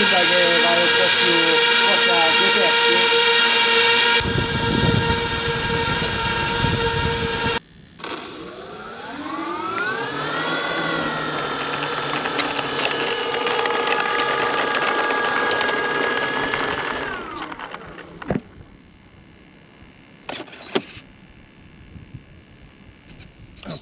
sembra che vai un po' più forse a due terzi.